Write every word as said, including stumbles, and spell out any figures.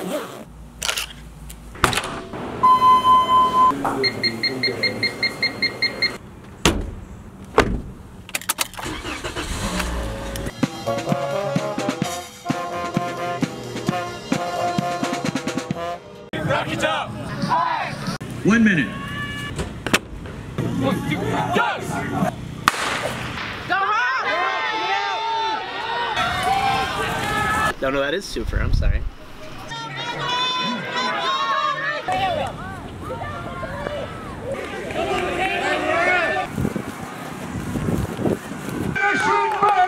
Rock it up! One minute. Yes! Go home! No, no, that is super. I'm sorry. Shoot!